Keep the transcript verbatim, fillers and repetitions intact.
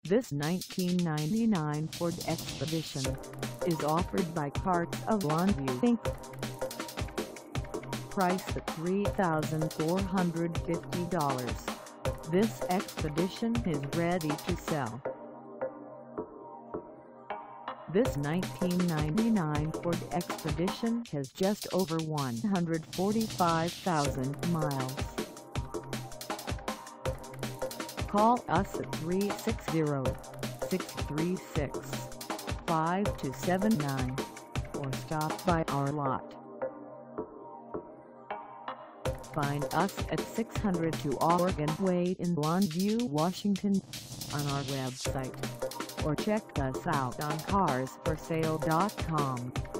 This nineteen ninety-nine Ford Expedition is offered by Karz of Longview Incorporated. Price at three thousand four hundred fifty dollars. This Expedition is ready to sell. This nineteen ninety-nine Ford Expedition has just over one hundred forty-five thousand miles. Call us at three six zero, six three six, five two seven nine or stop by our lot. Find us at six hundred two Oregon Way in Longview, Washington on our website, or check us out on cars for sale dot com.